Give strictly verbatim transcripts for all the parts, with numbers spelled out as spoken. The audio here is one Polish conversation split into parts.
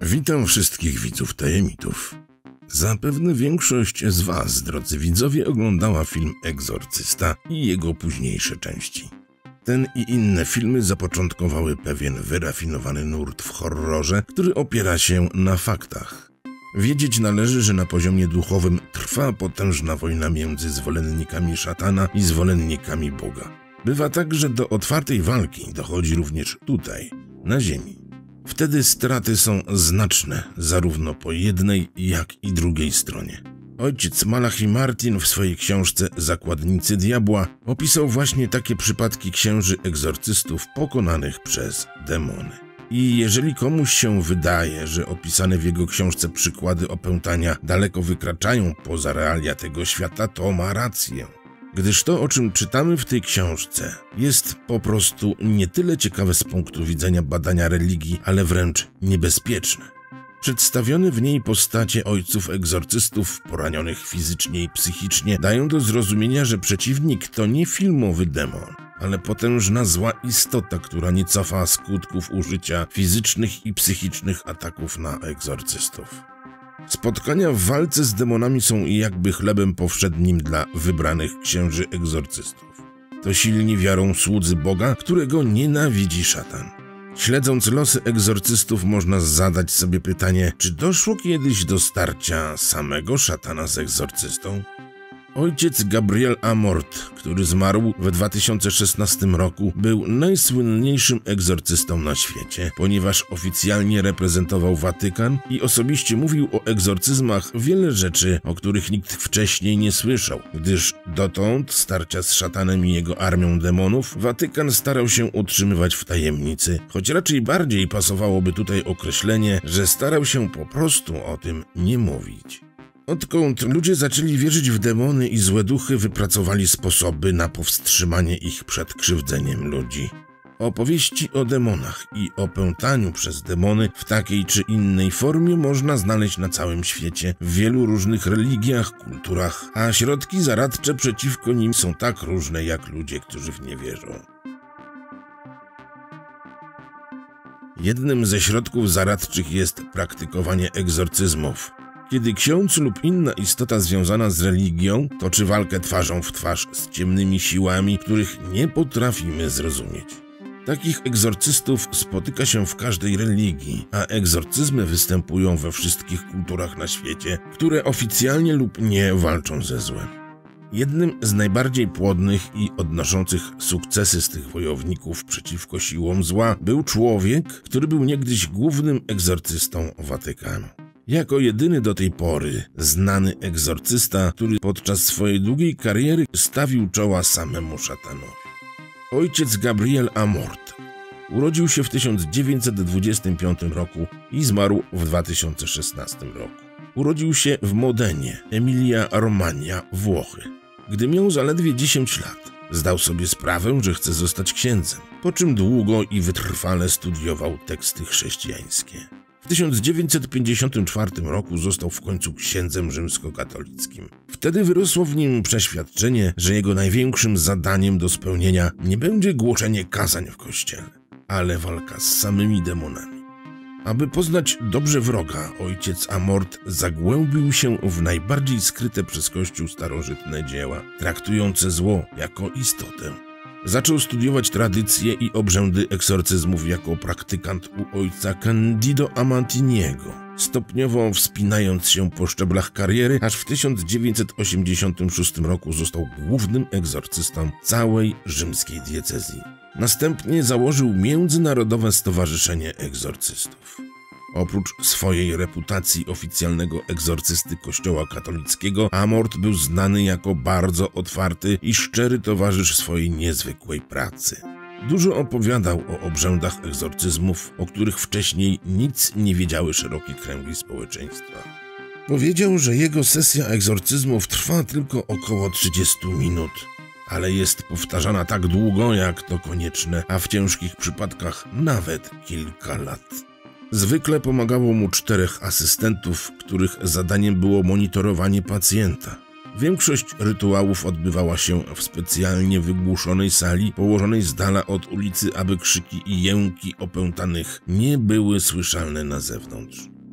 Witam wszystkich widzów Tajemników. Zapewne większość z was, drodzy widzowie, oglądała film Egzorcysta i jego późniejsze części. Ten i inne filmy zapoczątkowały pewien wyrafinowany nurt w horrorze, który opiera się na faktach. Wiedzieć należy, że na poziomie duchowym trwa potężna wojna między zwolennikami szatana i zwolennikami Boga. Bywa tak, że do otwartej walki dochodzi również tutaj, na ziemi. Wtedy straty są znaczne, zarówno po jednej, jak i drugiej stronie. Ojciec Malachi Martin w swojej książce Zakładnicy Diabła opisał właśnie takie przypadki księży egzorcystów pokonanych przez demony. I jeżeli komuś się wydaje, że opisane w jego książce przykłady opętania daleko wykraczają poza realia tego świata, to ma rację. Gdyż to, o czym czytamy w tej książce, jest po prostu nie tyle ciekawe z punktu widzenia badania religii, ale wręcz niebezpieczne. Przedstawione w niej postacie ojców egzorcystów poranionych fizycznie i psychicznie dają do zrozumienia, że przeciwnik to nie filmowy demon, ale potężna zła istota, która nie cofa skutków użycia fizycznych i psychicznych ataków na egzorcystów. Spotkania w walce z demonami są jakby chlebem powszednim dla wybranych księży egzorcystów. To silni wiarą słudzy Boga, którego nienawidzi szatan. Śledząc losy egzorcystów można zadać sobie pytanie, czy doszło kiedyś do starcia samego szatana z egzorcystą? Ojciec Gabriel Amort, który zmarł w dwa tysiące szesnastym roku, był najsłynniejszym egzorcystą na świecie, ponieważ oficjalnie reprezentował Watykan i osobiście mówił o egzorcyzmach wiele rzeczy, o których nikt wcześniej nie słyszał, gdyż dotąd starcia z szatanem i jego armią demonów Watykan starał się utrzymywać w tajemnicy, choć raczej bardziej pasowałoby tutaj określenie, że starał się po prostu o tym nie mówić. Odkąd ludzie zaczęli wierzyć w demony i złe duchy, wypracowali sposoby na powstrzymanie ich przed krzywdzeniem ludzi. Opowieści o demonach i opętaniu przez demony w takiej czy innej formie można znaleźć na całym świecie, w wielu różnych religiach, kulturach, a środki zaradcze przeciwko nim są tak różne jak ludzie, którzy w nie wierzą. Jednym ze środków zaradczych jest praktykowanie egzorcyzmów. Kiedy ksiądz lub inna istota związana z religią toczy walkę twarzą w twarz z ciemnymi siłami, których nie potrafimy zrozumieć. Takich egzorcystów spotyka się w każdej religii, a egzorcyzmy występują we wszystkich kulturach na świecie, które oficjalnie lub nie walczą ze złem. Jednym z najbardziej płodnych i odnoszących sukcesy z tych wojowników przeciwko siłom zła był człowiek, który był niegdyś głównym egzorcystą Watykanu. Jako jedyny do tej pory znany egzorcysta, który podczas swojej długiej kariery stawił czoła samemu szatanowi. Ojciec Gabriel Amort urodził się w tysiąc dziewięćset dwudziestym piątym roku i zmarł w dwa tysiące szesnastym roku. Urodził się w Modenie, Emilia-Romagna, Włochy. Gdy miał zaledwie dziesięć lat, zdał sobie sprawę, że chce zostać księdzem, po czym długo i wytrwale studiował teksty chrześcijańskie. W tysiąc dziewięćset pięćdziesiątym czwartym roku został w końcu księdzem rzymskokatolickim. Wtedy wyrosło w nim przeświadczenie, że jego największym zadaniem do spełnienia nie będzie głoszenie kazań w kościele, ale walka z samymi demonami. Aby poznać dobrze wroga, ojciec Amort zagłębił się w najbardziej skryte przez Kościół starożytne dzieła, traktujące zło jako istotę. Zaczął studiować tradycje i obrzędy egzorcyzmów jako praktykant u ojca Candido Amantiniego, stopniowo wspinając się po szczeblach kariery, aż w tysiąc dziewięćset osiemdziesiątym szóstym roku został głównym egzorcystą całej rzymskiej diecezji. Następnie założył Międzynarodowe Stowarzyszenie Egzorcystów. Oprócz swojej reputacji oficjalnego egzorcysty Kościoła katolickiego, Amort był znany jako bardzo otwarty i szczery towarzysz swojej niezwykłej pracy. Dużo opowiadał o obrzędach egzorcyzmów, o których wcześniej nic nie wiedziały szerokie kręgi społeczeństwa. Powiedział, że jego sesja egzorcyzmów trwa tylko około trzydziestu minut, ale jest powtarzana tak długo, jak to konieczne, a w ciężkich przypadkach nawet kilka lat. Zwykle pomagało mu czterech asystentów, których zadaniem było monitorowanie pacjenta. Większość rytuałów odbywała się w specjalnie wygłuszonej sali, położonej z dala od ulicy, aby krzyki i jęki opętanych nie były słyszalne na zewnątrz.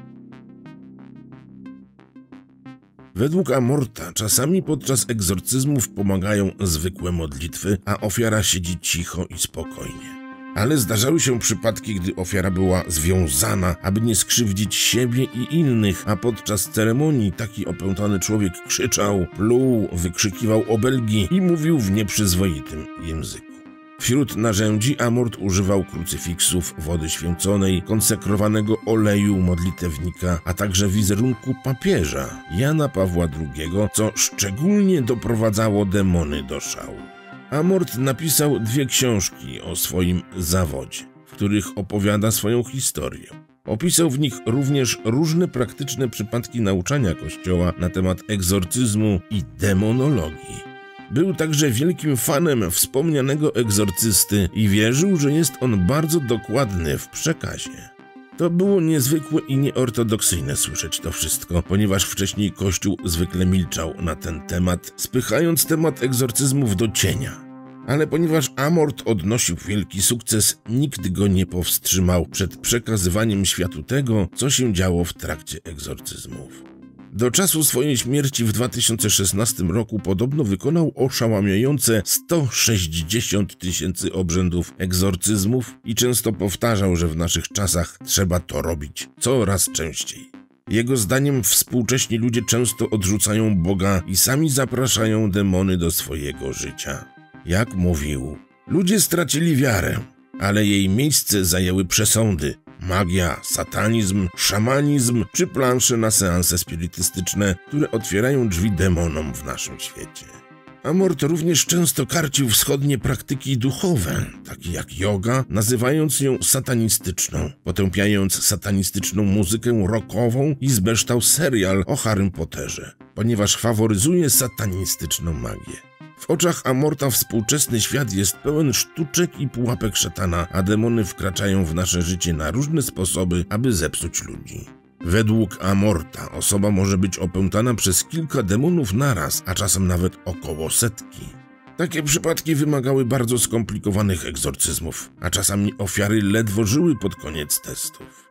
Według Amorta czasami podczas egzorcyzmów pomagają zwykłe modlitwy, a ofiara siedzi cicho i spokojnie. Ale zdarzały się przypadki, gdy ofiara była związana, aby nie skrzywdzić siebie i innych, a podczas ceremonii taki opętany człowiek krzyczał, pluł, wykrzykiwał obelgi i mówił w nieprzyzwoitym języku. Wśród narzędzi Amort używał krucyfiksów, wody święconej, konsekrowanego oleju modlitewnika, a także wizerunku papieża Jana Pawła drugiego, co szczególnie doprowadzało demony do szału. Amort napisał dwie książki o swoim zawodzie, w których opowiada swoją historię. Opisał w nich również różne praktyczne przypadki nauczania Kościoła na temat egzorcyzmu i demonologii. Był także wielkim fanem wspomnianego egzorcysty i wierzył, że jest on bardzo dokładny w przekazie. To było niezwykłe i nieortodoksyjne słyszeć to wszystko, ponieważ wcześniej Kościół zwykle milczał na ten temat, spychając temat egzorcyzmów do cienia. Ale ponieważ Amort odnosił wielki sukces, nikt go nie powstrzymał przed przekazywaniem światu tego, co się działo w trakcie egzorcyzmów. Do czasu swojej śmierci w dwa tysiące szesnastym roku podobno wykonał oszałamiające sto sześćdziesiąt tysięcy obrzędów egzorcyzmów i często powtarzał, że w naszych czasach trzeba to robić coraz częściej. Jego zdaniem współcześni ludzie często odrzucają Boga i sami zapraszają demony do swojego życia. Jak mówił, ludzie stracili wiarę, ale jej miejsce zajęły przesądy, magia, satanizm, szamanizm czy plansze na seanse spirytystyczne, które otwierają drzwi demonom w naszym świecie. Amort również często karcił wschodnie praktyki duchowe, takie jak joga, nazywając ją satanistyczną, potępiając satanistyczną muzykę rockową i zbeształ serial o Harrym Potterze, ponieważ faworyzuje satanistyczną magię. W oczach Amorta współczesny świat jest pełen sztuczek i pułapek szatana, a demony wkraczają w nasze życie na różne sposoby, aby zepsuć ludzi. Według Amorta osoba może być opętana przez kilka demonów naraz, a czasem nawet około setki. Takie przypadki wymagały bardzo skomplikowanych egzorcyzmów, a czasami ofiary ledwo żyły pod koniec testów.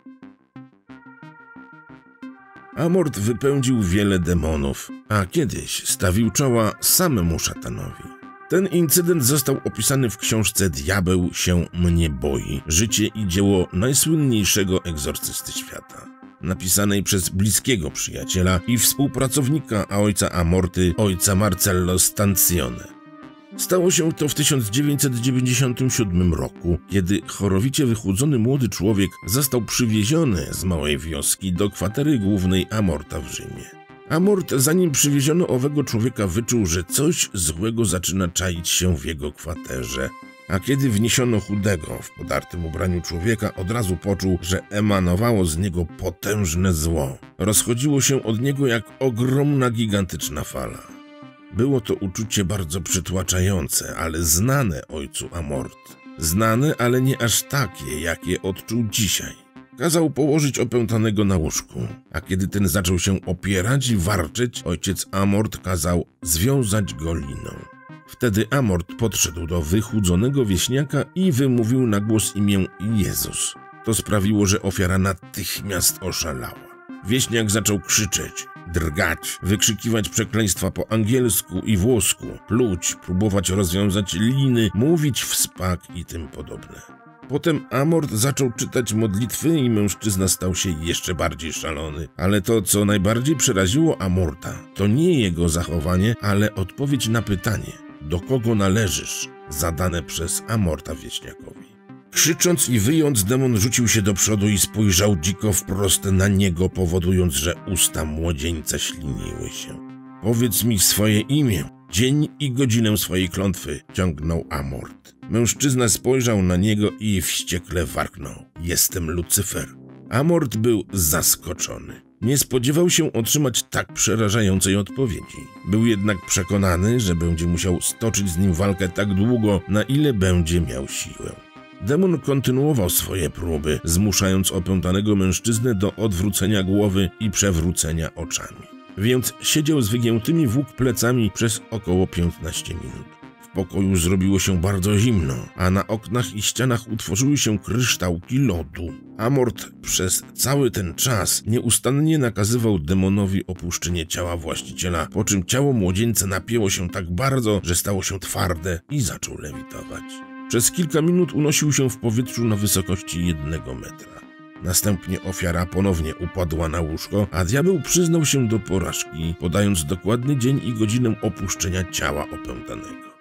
Amort wypędził wiele demonów, a kiedyś stawił czoła samemu szatanowi. Ten incydent został opisany w książce Diabeł się mnie boi. Życie i dzieło najsłynniejszego egzorcysty świata, napisanej przez bliskiego przyjaciela i współpracownika ojca Amorty, ojca Marcello Stancione. Stało się to w tysiąc dziewięćset dziewięćdziesiątym siódmym roku, kiedy chorowicie wychudzony młody człowiek został przywieziony z małej wioski do kwatery głównej Amorta w Rzymie. Amort, zanim przywieziono owego człowieka, wyczuł, że coś złego zaczyna czaić się w jego kwaterze. A kiedy wniesiono chudego w podartym ubraniu człowieka, od razu poczuł, że emanowało z niego potężne zło. Rozchodziło się od niego jak ogromna, gigantyczna fala. Było to uczucie bardzo przytłaczające, ale znane ojcu Amort. Znane, ale nie aż takie, jakie odczuł dzisiaj. Kazał położyć opętanego na łóżku, a kiedy ten zaczął się opierać i warczeć, ojciec Amort kazał związać go liną. Wtedy Amort podszedł do wychudzonego wieśniaka i wymówił na głos imię Jezus. To sprawiło, że ofiara natychmiast oszalała. Wieśniak zaczął krzyczeć, drgać, wykrzykiwać przekleństwa po angielsku i włosku, pluć, próbować rozwiązać liny, mówić w spak i tym podobne. Potem Amort zaczął czytać modlitwy i mężczyzna stał się jeszcze bardziej szalony. Ale to, co najbardziej przeraziło Amorta, to nie jego zachowanie, ale odpowiedź na pytanie, do kogo należysz, zadane przez Amorta wieśniakowi. Krzycząc i wyjąc, demon rzucił się do przodu i spojrzał dziko wprost na niego, powodując, że usta młodzieńca śliniły się. Powiedz mi swoje imię, dzień i godzinę swojej klątwy, ciągnął Amort. Mężczyzna spojrzał na niego i wściekle warknął. Jestem Lucyfer. Amort był zaskoczony. Nie spodziewał się otrzymać tak przerażającej odpowiedzi. Był jednak przekonany, że będzie musiał stoczyć z nim walkę tak długo, na ile będzie miał siłę. Demon kontynuował swoje próby, zmuszając opętanego mężczyznę do odwrócenia głowy i przewrócenia oczami. Więc siedział z wygiętymi w łuk plecami przez około piętnaście minut. W W pokoju zrobiło się bardzo zimno, a na oknach i ścianach utworzyły się kryształki lodu. Amort przez cały ten czas nieustannie nakazywał demonowi opuszczenie ciała właściciela, po czym ciało młodzieńca napięło się tak bardzo, że stało się twarde i zaczął lewitować. Przez kilka minut unosił się w powietrzu na wysokości jednego metra. Następnie ofiara ponownie upadła na łóżko, a diabeł przyznał się do porażki, podając dokładny dzień i godzinę opuszczenia ciała opętanego.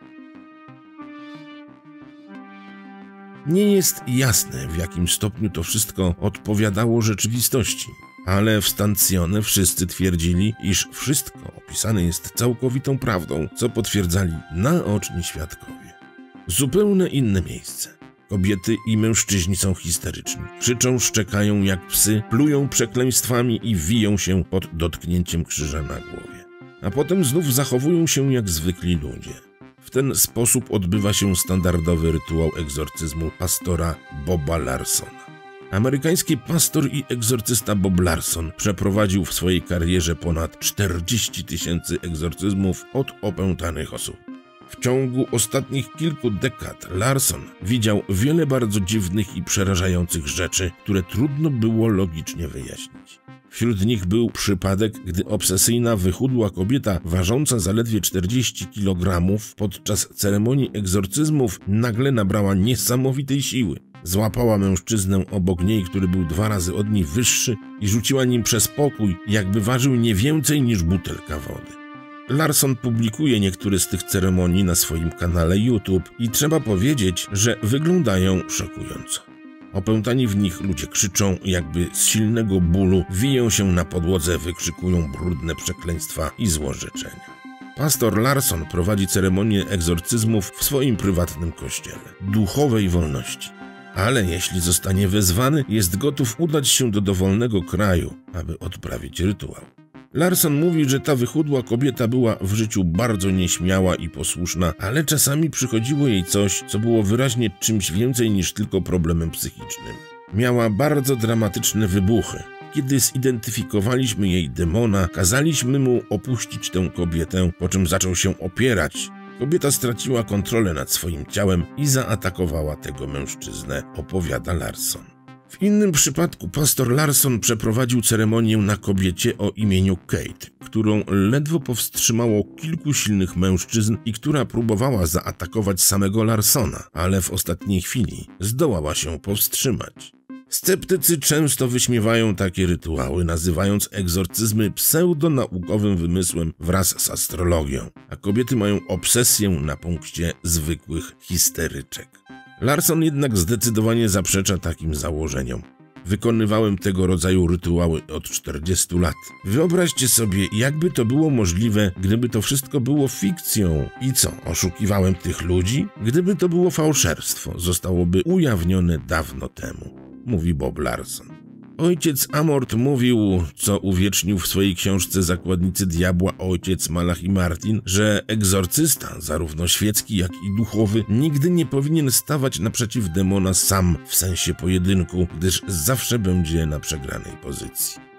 Nie jest jasne, w jakim stopniu to wszystko odpowiadało rzeczywistości, ale w Stancione wszyscy twierdzili, iż wszystko opisane jest całkowitą prawdą, co potwierdzali naoczni świadkowie. Zupełnie inne miejsce. Kobiety i mężczyźni są histeryczni. Krzyczą, szczekają jak psy, plują przekleństwami i wiją się pod dotknięciem krzyża na głowie. A potem znów zachowują się jak zwykli ludzie. W ten sposób odbywa się standardowy rytuał egzorcyzmu pastora Boba Larsona. Amerykański pastor i egzorcysta Bob Larson przeprowadził w swojej karierze ponad czterdzieści tysięcy egzorcyzmów od opętanych osób. W ciągu ostatnich kilku dekad Larson widział wiele bardzo dziwnych i przerażających rzeczy, które trudno było logicznie wyjaśnić. Wśród nich był przypadek, gdy obsesyjna, wychudła kobieta ważąca zaledwie czterdzieści kilogramów podczas ceremonii egzorcyzmów nagle nabrała niesamowitej siły. Złapała mężczyznę obok niej, który był dwa razy od niej wyższy i rzuciła nim przez pokój, jakby ważył nie więcej niż butelka wody. Larson publikuje niektóre z tych ceremonii na swoim kanale YouTube i trzeba powiedzieć, że wyglądają szokująco. Opętani w nich ludzie krzyczą, jakby z silnego bólu, wiją się na podłodze, wykrzykują brudne przekleństwa i złorzeczenia. Pastor Larson prowadzi ceremonię egzorcyzmów w swoim prywatnym kościele, duchowej wolności. Ale jeśli zostanie wezwany, jest gotów udać się do dowolnego kraju, aby odprawić rytuał. Larson mówi, że ta wychudła kobieta była w życiu bardzo nieśmiała i posłuszna, ale czasami przychodziło jej coś, co było wyraźnie czymś więcej niż tylko problemem psychicznym. Miała bardzo dramatyczne wybuchy. Kiedy zidentyfikowaliśmy jej demona, kazaliśmy mu opuścić tę kobietę, po czym zaczął się opierać. Kobieta straciła kontrolę nad swoim ciałem i zaatakowała tego mężczyznę, opowiada Larson. W innym przypadku pastor Larson przeprowadził ceremonię na kobiecie o imieniu Kate, którą ledwo powstrzymało kilku silnych mężczyzn i która próbowała zaatakować samego Larsona, ale w ostatniej chwili zdołała się powstrzymać. Sceptycy często wyśmiewają takie rytuały, nazywając egzorcyzmy pseudonaukowym wymysłem wraz z astrologią, a kobiety mają obsesję na punkcie zwykłych histeryczek. Larson jednak zdecydowanie zaprzecza takim założeniom. Wykonywałem tego rodzaju rytuały od czterdziestu lat. Wyobraźcie sobie, jakby to było możliwe, gdyby to wszystko było fikcją. I co, oszukiwałem tych ludzi? Gdyby to było fałszerstwo, zostałoby ujawnione dawno temu, mówi Bob Larson. Ojciec Amort mówił, co uwiecznił w swojej książce Zakładnicy Diabła ojciec Malachi Martin, że egzorcysta, zarówno świecki, jak i duchowy, nigdy nie powinien stawać naprzeciw demona sam w sensie pojedynku, gdyż zawsze będzie na przegranej pozycji.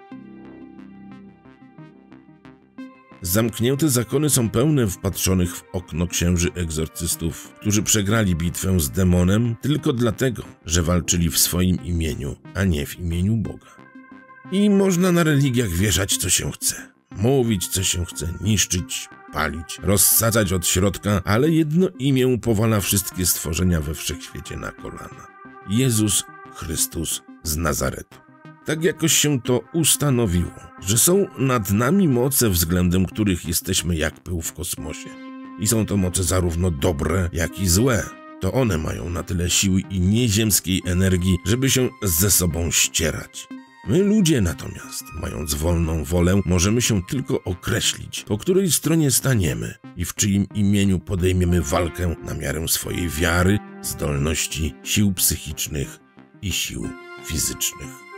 Zamknięte zakony są pełne wpatrzonych w okno księży egzorcystów, którzy przegrali bitwę z demonem tylko dlatego, że walczyli w swoim imieniu, a nie w imieniu Boga. I można na religiach wieszać co się chce, mówić co się chce, niszczyć, palić, rozsadzać od środka, ale jedno imię powala wszystkie stworzenia we wszechświecie na kolana. Jezus Chrystus z Nazaretu. Tak jakoś się to ustanowiło, że są nad nami moce, względem których jesteśmy jak pył w kosmosie. I są to moce zarówno dobre, jak i złe. To one mają na tyle siły i nieziemskiej energii, żeby się ze sobą ścierać. My ludzie natomiast, mając wolną wolę, możemy się tylko określić, po której stronie staniemy i w czyim imieniu podejmiemy walkę na miarę swojej wiary, zdolności, sił psychicznych i sił fizycznych.